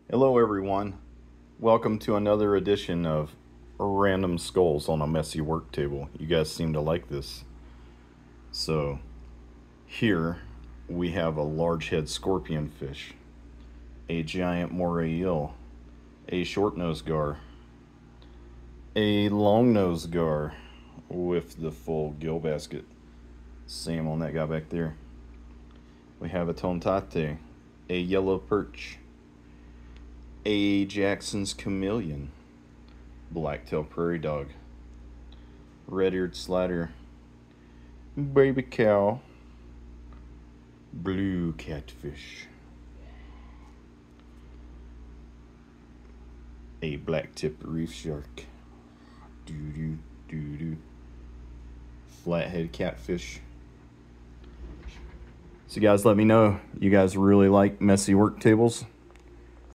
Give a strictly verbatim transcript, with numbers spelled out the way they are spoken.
Hello, everyone. Welcome to another edition of Random Skulls on a Messy Work Table. You guys seem to like this. So, here we have a large head scorpion fish, a giant moray eel, a short nosed gar, a long nosed gar with the full gill basket. Same on that guy back there. We have a tontate, a yellow perch, a Jackson's chameleon, blacktail prairie dog, red-eared slider, baby cow, blue catfish, a black-tipped reef shark, doo-doo, doo-doo, flathead catfish. So guys, let me know, you guys really like messy work tables?